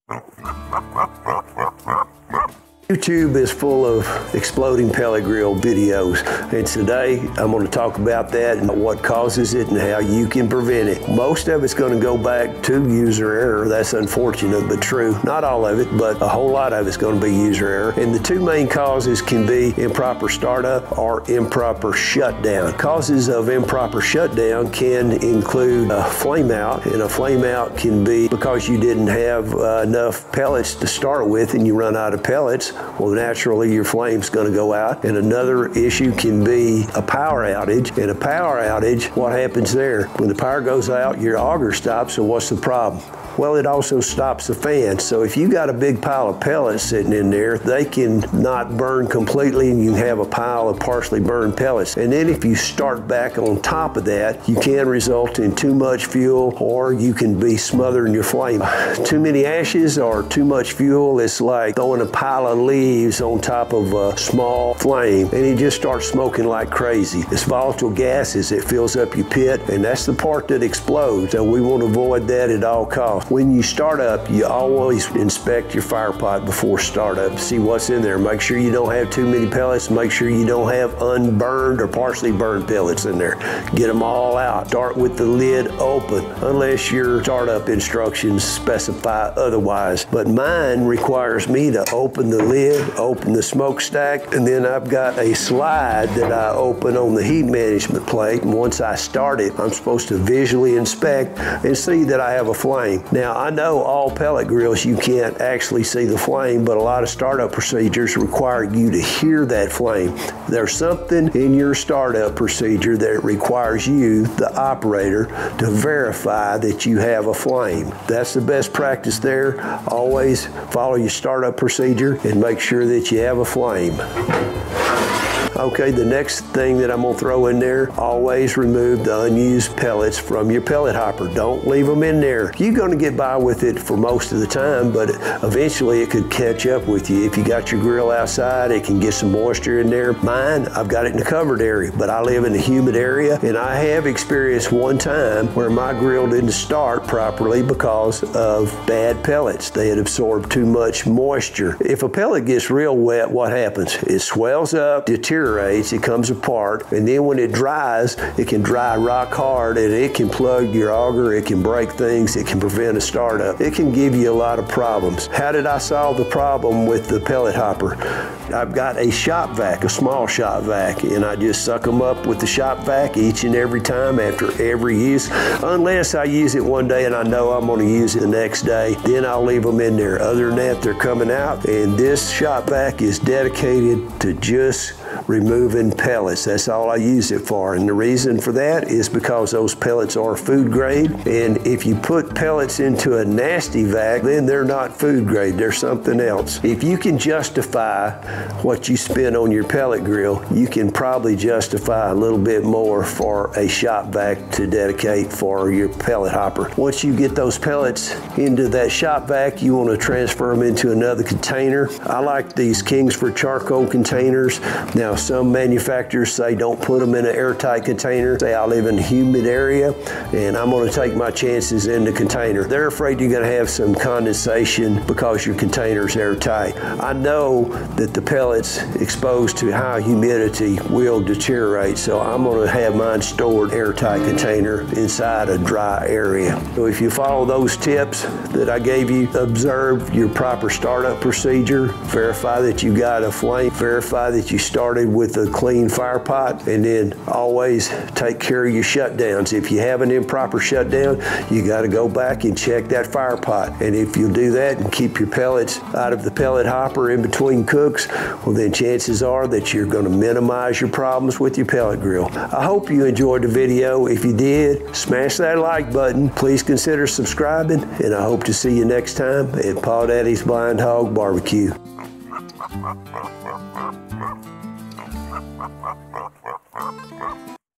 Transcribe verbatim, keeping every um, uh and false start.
YouTube is full of exploding pellet grill videos, and today I'm going to talk about that and what causes it and how you can prevent it. Most of it's going to go back to user error. That's unfortunate but true. Not all of it, but a whole lot of it's going to be user error. And the two main causes can be improper startup or improper shutdown. Causes of improper shutdown can include a flame out, and a flame out can be because you didn't have uh, enough pellets to start with and you run out of pellets. Well, naturally your flame's going to go out. And another issue can be a power outage. And a power outage, what happens there? When the power goes out, your auger stops, so what's the problem? Well, it also stops the fan. So if you got a big pile of pellets sitting in there, they can not burn completely and you have a pile of partially burned pellets. And then if you start back on top of that, you can result in too much fuel, or you can be smothering your flame. Too many ashes or too much fuel, it's like throwing a pile of leaves on top of a small flame and it just starts smoking like crazy. It's volatile gases, it fills up your pit, and that's the part that explodes. So we want to avoid that at all costs. When you start up, you always inspect your fire pot before startup. See what's in there. Make sure you don't have too many pellets. Make sure you don't have unburned or partially burned pellets in there. Get them all out. Start with the lid open, unless your startup instructions specify otherwise. But mine requires me to open the lid, open the smokestack, and then I've got a slide that I open on the heat management plate. And once I start it, I'm supposed to visually inspect and see that I have a flame. Now, I know all pellet grills you can't actually see the flame, but a lot of startup procedures require you to hear that flame. There's something in your startup procedure that requires you, the operator, to verify that you have a flame. That's the best practice there. Always follow your startup procedure and make sure that you have a flame. Okay, the next thing that I'm gonna throw in there, always remove the unused pellets from your pellet hopper. Don't leave them in there. You're gonna get by with it for most of the time, but eventually it could catch up with you. If you got your grill outside, it can get some moisture in there. Mine, I've got it in a covered area, but I live in a humid area, and I have experienced one time where my grill didn't start properly because of bad pellets. They had absorbed too much moisture. If a pellet gets real wet, what happens? It swells up, deteriorates, it comes apart, and then when it dries, it can dry rock hard, and it can plug your auger, it can break things, it can prevent a startup. It can give you a lot of problems. How did I solve the problem with the pellet hopper? I've got a shop vac, a small shop vac, and I just suck them up with the shop vac each and every time after every use, unless I use it one day and I know I'm going to use it the next day. Then I'll leave them in there. Other than that, they're coming out, and this shop vac is dedicated to just removing pellets. That's all I use it for, and the reason for that is because those pellets are food grade, and if you put pellets into a nasty vac, then they're not food grade, they're something else. If you can justify what you spend on your pellet grill, you can probably justify a little bit more for a shop vac to dedicate for your pellet hopper. Once you get those pellets into that shop vac, you want to transfer them into another container. I like these Kingsford charcoal containers. Now, some manufacturers say don't put them in an airtight container. Say I live in a humid area and I'm going to take my chances in the container. They're afraid you're going to have some condensation because your container's airtight. I know that the pellets exposed to high humidity will deteriorate, so I'm going to have mine stored airtight container inside a dry area. So if you follow those tips that I gave you, observe your proper startup procedure, verify that you got a flame, verify that you started with a clean fire pot, and then always take care of your shutdowns. If you have an improper shutdown, you got to go back and check that fire pot. And if you do that and keep your pellets out of the pellet hopper in between cooks, well then chances are that you're going to minimize your problems with your pellet grill. I hope you enjoyed the video. If you did, smash that like button. Please consider subscribing, and I hope to see you next time at Paw Daddy's Blind Hog Barbecue.